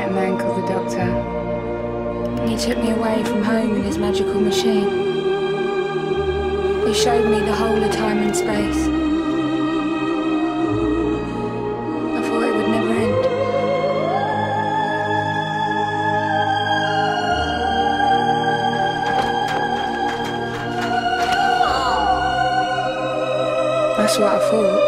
met a man called the Doctor. And he took me away from home in his magical machine. He showed me the whole of time and space. I thought it would never end. That's what I thought.